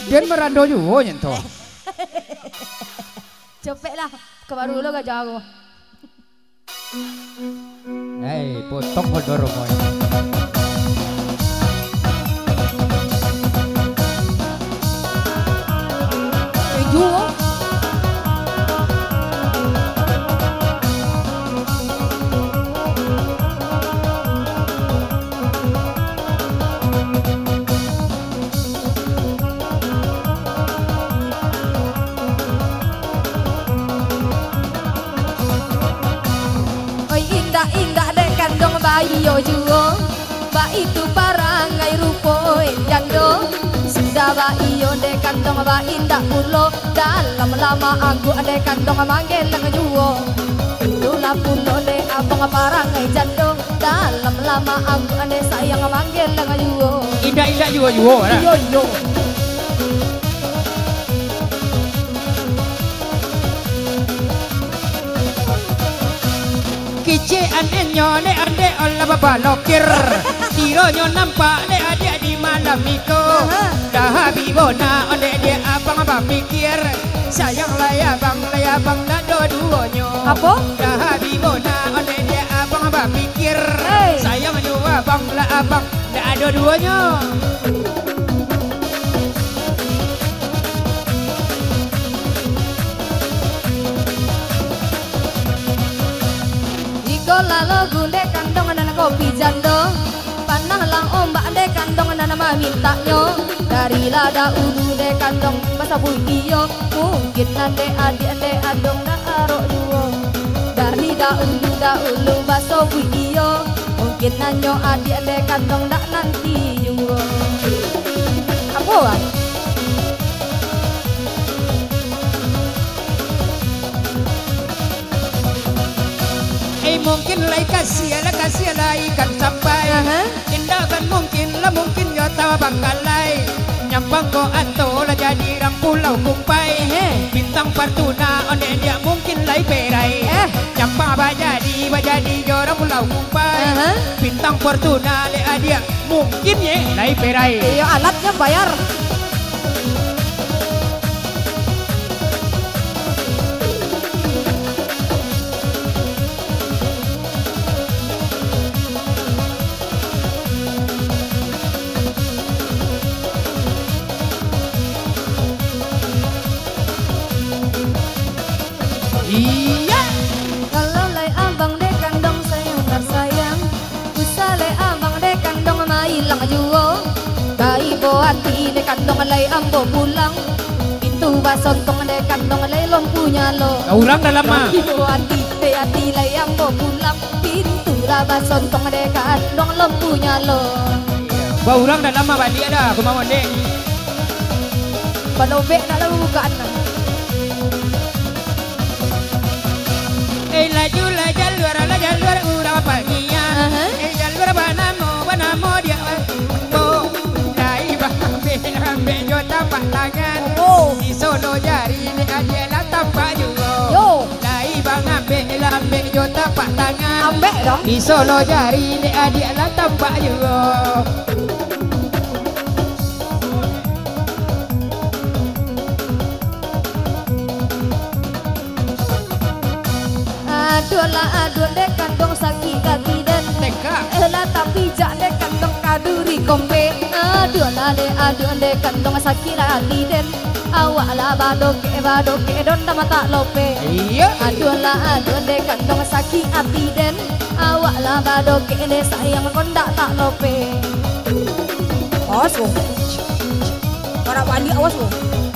Dia merando juga nyentuh. Cepet lah, kebaru dulu gak jago. Hei, potong kodor boy. Jual. Indah dek kandung bayi yo juo, bayi itu parangai rupo jando. Sudah bayi yo dek kandung bayi indah pulo, dalam lama aku dek kandung manggil lang juo. Dula pulo dek abang parangai jando, dalam lama aku dek sayang manggil lang juo. Indah juga lah. Yo. Kici anenyo ne ande olah baba lokir. Tironyo nampak ne adik di malam miko. Dah bibona ande dia abang mikir. Sayanglah ya bang nak dua-duanya. Apa? Dah bibona ande dia abang mikir. Sayang juga abang nak dua-duanya. Lalu gunde kandong nana kopi jando, panah lang ombak de kandong nana minta nyo. Dari lada ulu de kandong basa iyo, mungkin nande adik ande adong na arok juo. Dari da ulu basa iyo, mungkin nanyo adik ande kandong nak nanti juo. Apa wah? Mungkin lai kasih lah ikan sampai. Indah kan mungkin yo tawa bangkalai. Nyampang ko ato lah jadi rang pulau kumpai. Bintang partuna one dia mungkin lai perai. Nyampang bajadi yo rang pulau kumpai. Bintang partuna le dia mungkin ye lai perai. Iya alatnya bayar. Iya. Kalau lay abang de kandong sayang tersayang, usah lay abang de kandong mailang juo. Dai bo hati de kandong lay ambo pulang, pintu basontong de kandong lay lompunya lo. Orang dalam mah. Ibu hati de hati lay ambo pulang, pintu basontong de kandong lompunya lo. Ba orang dalam mah balik ada, aku mau dek. Panobek nak lalu bukaan. Laju jalur urang paginya. Jalur banamo dia. Dai bambe yo tapak tangan. Di sono jari ni adalah tapak juga. Dai lambe yo tapak tangan. Ambek dong. Di sono jari ni adalah tapak juga. Aduh dek kandong sakit kaki dan teka. Tapi jak dek kandong kaduri kompe. Aduh dek kandong sakit hati dan awak lah badoke don dama tak lope. Iya. Aduh dek kandong sakit hati dan awak lah badoke de sayang kondak tak lope. Awas wo. Para wali awas wo.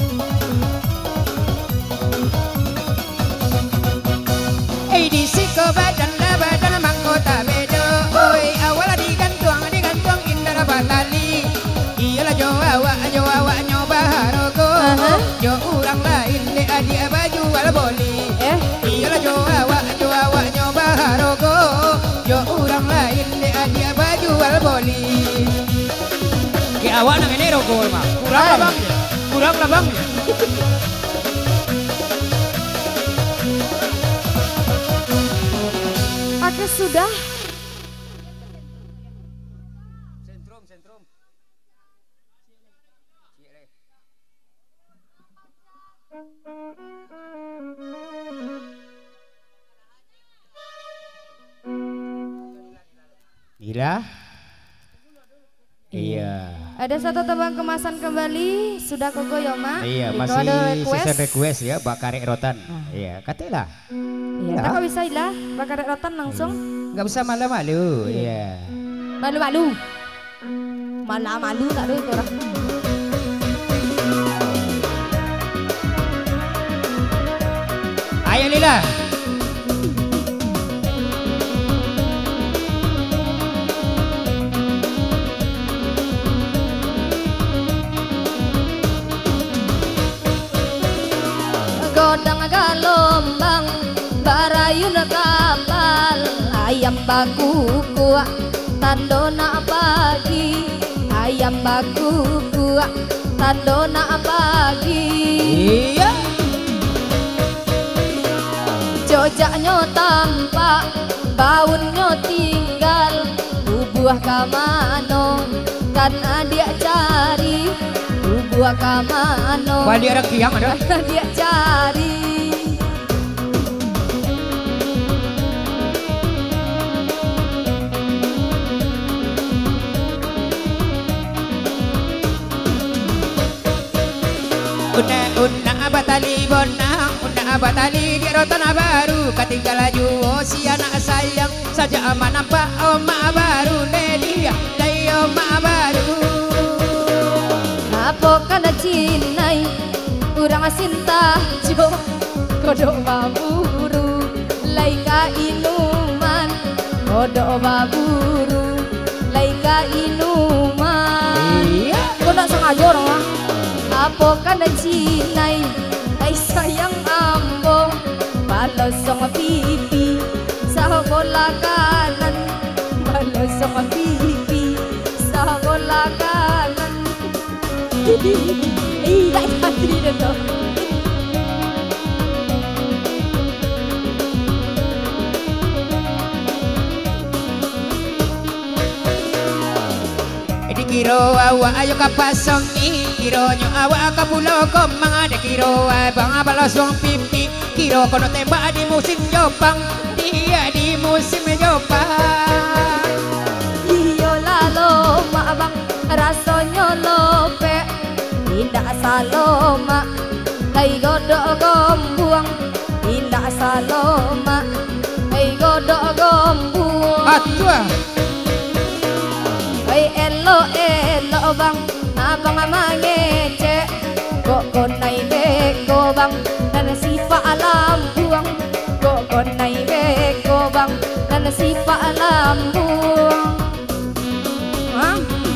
Di siko badan mahkota bedo. Oi awal digantung indah batali. Iyalah jo awak nyoba harogo. Jo urang lain le adik baju wal boli. Iyalah jo awak nyoba harogo. Jo urang lain le adik baju wal boli. Ke awak nang ini rogo mah. Kurang lah bang. Oke sudah. Sentrum. Gila. Iya. Ada satu tebang kemasan kembali, sudah koko Yoma. Iya, Jika masih ada request. sisa request ya, Bakare Rotan. Iya, katanya. Iya, tak kau bisa ilah, bakar rotan langsung. Nggak usah malu-malu, iya. Malu-malu. Malu-malu tak ada itu orang. Ayo Lila. Godang galombang barayun kapal ayam baku kuak tandona pagi ayam baku kuak tandona pagi Iya. jojaknya tampak baunnya tinggal buah kamano kan dia cari buah kamano Wali orang kiam ada. dia cari Una batali bonang, una batali di rotan baru ketinggal laju si anak sayang saja nampak oma baru Nelia dari oma baru. apa kana cinai urang cinta jo kodok baburu laika inuman kodok baburu laika inuman Iya. kodok sengaja orang apa kana cinai ay sayang ambo balos sama pipi sa bola kanan balos sama pipi sa bola kanan dah tadi dah Di kiro awa ayo kapasong i kiro nyo awa kapulo ko mga de kiro bang balasong pipi kiro kono tembak di musim jopang dia di musim jopang. iyo lalo maabang rasanya lope tidak saloma lay godok gombuang tidak saloma lay godok gombuang Atua. ay elo elo bang abang mangece kok konai beko bang dan sifa alam buang kok konai beko bang dan sifa alam buang Hah?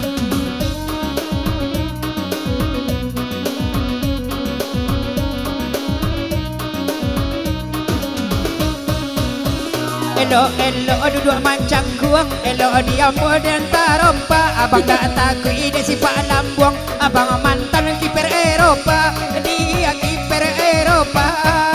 Elo elo duduk mancang kuang elo dia modern tarompa abang tak takut ide si Pak Lambuang abang mantan kiper Eropa dia kiper Eropa.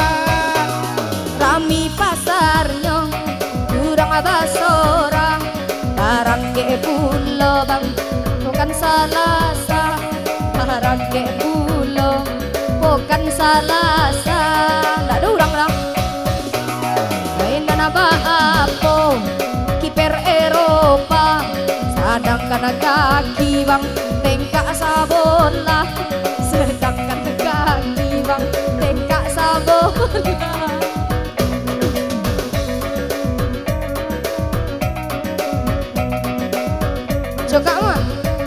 Rami pasarnya kurang basorang barang ke pulo bang bukan salah sah barang ke pulo bukan salah sah tak ada orang lah mainan apa kiper Eropa sedangkan kaki bang tengkak sabola sedangkan kaki bang tengkak sabola Coba mah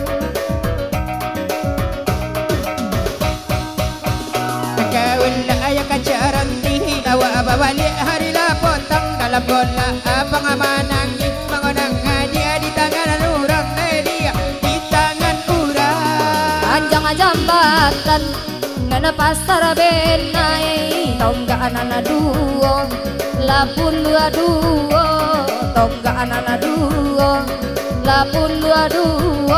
Kawin lah ayah kacaran tihi awak balik hari lah potong dalam bola abang manangi mengonang dia di tangan orang dia di tangan orang panjang jambatan ngana pasar benai tonggak anak duo lapun duo tonggak anak duo lapun duo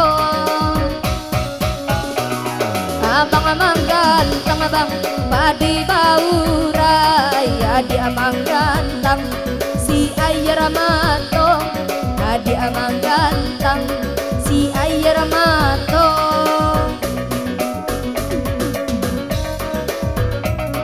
abang ganteng abang padi baurai adi amang ganteng si ayer mato adi amang ganteng si ayer mato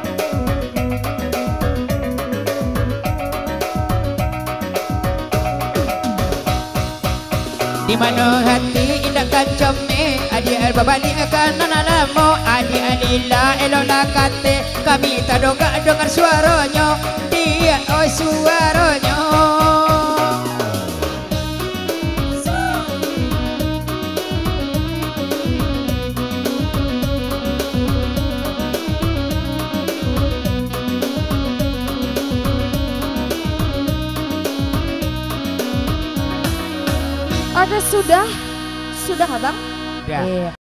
mano hati indah kacome adi albabali akan nanalamo adi adila elona kate kami tadoga dengar suaranya dia oh suaranya. Ada sudah abang? Ya. Iya.